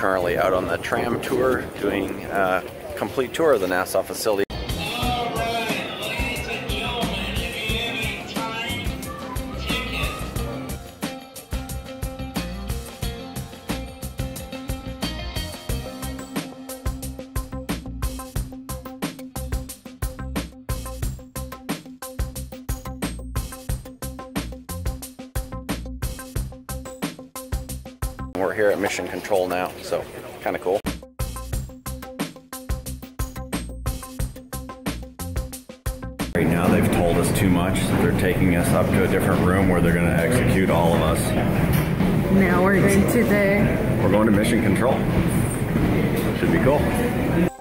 currently out on the Tram tour, doing a complete tour of the NASA facility. We're here at Mission Control now, so kind of cool. Right now they've told us too much, so they're taking us up to a different room where they're going to execute all of us. Now we're going to We're going to Mission Control. Should be cool.